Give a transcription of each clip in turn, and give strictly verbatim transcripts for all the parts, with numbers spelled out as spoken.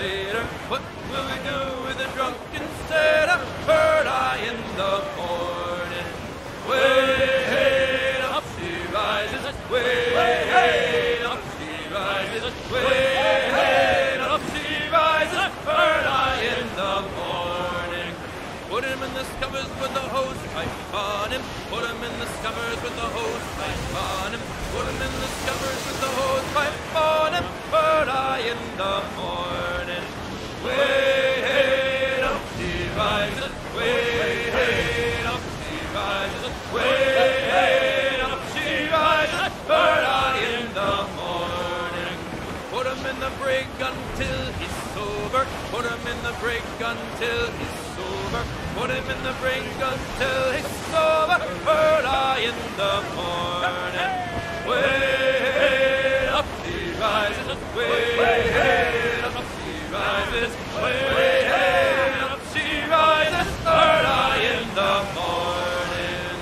sailor, what will we do with a drunken sailor? Heard I in the morning. Way, hey, up she rises, way, hey, up she rises, way, hey, up she rises, heard I in the morning. Put him in the scuppers with the hose pipe on him, put him in the scuppers with the hose pipe on him, put him in the scuppers with the hose pipe on him, heard I in the morning. Way, hey, up she rises, way, hey, up she rises, way, hey, up she rises, heard I in the morning. Put him in the brig until he's sober, put him in the brig until he's sober, put him in the brig until he's sober, heard I in the morning. Way, up she rises, way, hey, up she rises, way, hey, up she rises, heard I in the morning.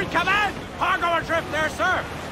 Come in! Cargo adrift there, sir!